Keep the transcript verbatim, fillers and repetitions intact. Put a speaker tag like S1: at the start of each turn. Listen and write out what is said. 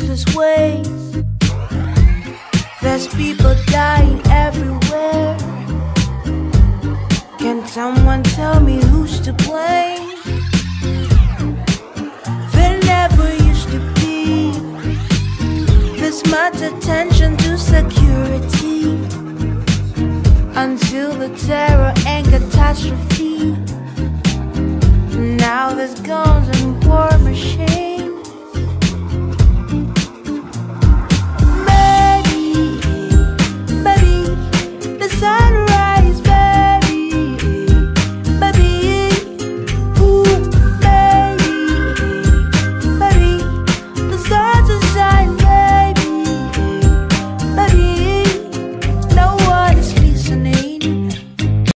S1: useless ways. There's people dying everywhere. Can someone tell me who's to blame? There never used to be this much attention to security, until the terror and catastrophe. Now there's gone